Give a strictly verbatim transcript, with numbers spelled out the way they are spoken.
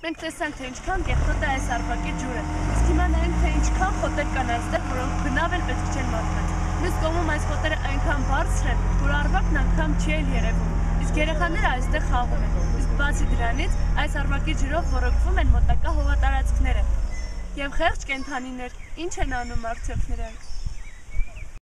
Մենք տեսանք, թե ինչքան կեղտոտ է այս արվակի ջուրը, իսկ հիմա նայենք, թե ինչքան խոտեր կան այստեղ, որոնք բնավ էլ պետք չեն մատնել։ Մյուս կողմում այս խոտերը այնքան բարձր են, որ արվակն անգամ չի էլ երևում, իսկ երեխաները այստեղ խաղում են։ Իսկ բացի դրանից, այս արվակի ջրով ոռոգվում են մոտակա հողատարածքները։ Եվ խեղճ կենդանիներ, ինչ են անում արդյոք նրանք։